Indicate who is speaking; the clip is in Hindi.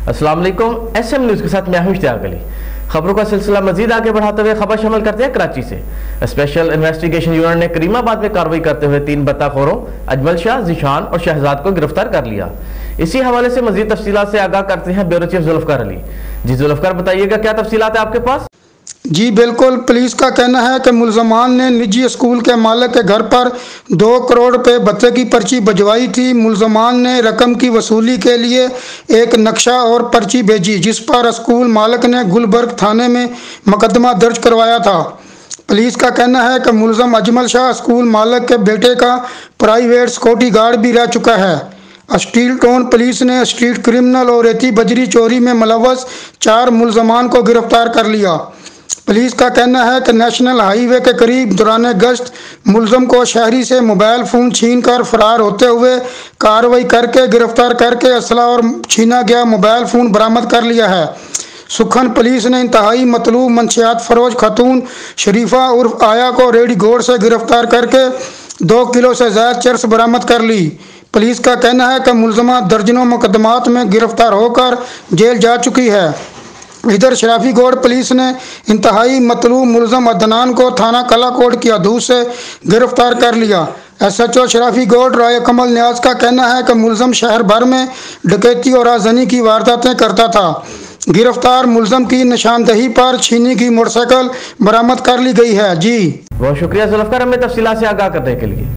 Speaker 1: अस्सलाम वालेकुम। SM न्यूज़ के साथ मैं हूं इश्तियाक अली। खबरों का सिलसिला मजीद आगे बढ़ाते हुए खबर शामिल करते हैं कराची से। स्पेशल इन्वेस्टिगेशन यूनिट ने करीमाबाद में कार्रवाई करते हुए 3 बत्ताखोरों अजमल शाह, जीशान और शहजाद को गिरफ्तार कर लिया। इसी हवाले से मजीद तफसीलात से आगाह करते हैं ब्यूरो चीफ जुल्फकार अली। जी जुल्फकार, बताइएगा क्या तफसीलात है आपके पास?
Speaker 2: जी बिल्कुल, पुलिस का कहना है कि मुलजमान ने निजी स्कूल के मालिक के घर पर 2 करोड़ रुपए भत्ते की पर्ची भिजवाई थी। मुलजमान ने रकम की वसूली के लिए एक नक्शा और पर्ची भेजी, जिस पर स्कूल मालिक ने गुलबर्ग थाने में मुकदमा दर्ज करवाया था। पुलिस का कहना है कि मुलजम अजमल शाह स्कूल मालिक के बेटे का प्राइवेट सिक्योरिटी गार्ड भी रह चुका है। स्टील टाउन पुलिस ने स्ट्रीट क्रिमिनल और रेती बजरी चोरी में मुलव्वस 4 मुलजमान को गिरफ्तार कर लिया। पुलिस का कहना है कि नेशनल हाईवे के करीब दौरान गश्त मुलजम को शहरी से मोबाइल फ़ोन छीन कर फरार होते हुए कार्रवाई करके गिरफ्तार करके असला और छीना गया मोबाइल फ़ोन बरामद कर लिया है। सुखन पुलिस ने इंतहाई मतलूब मंशियात फरोज खातून शरीफा उर्फ आया को रेडी गोड़ से गिरफ्तार करके 2 किलो से ज़्यादा चरस बरामद कर ली। पुलिस का कहना है कि मुलजमा दर्जनों मुकदमात में गिरफ्तार होकर जेल जा चुकी है। इधर शराफी गोड़ पुलिस ने इंतहाई मतलूब मुलजम अदनान को थाना कलाकोट की हदूद से गिरफ्तार कर लिया। SHO शराफी गोड़ राय कमल न्याज का कहना है कि मुलजम शहर भर में डकैती और आगजनी की वारदातें करता था। गिरफ्तार मुलजम की निशानदही पर छीनी की मोटरसाइकिल बरामद कर ली गई है। जी
Speaker 1: बहुत शुक्रिया जुल्फकार, हमें तफसीलात से आगाह करने के लिए।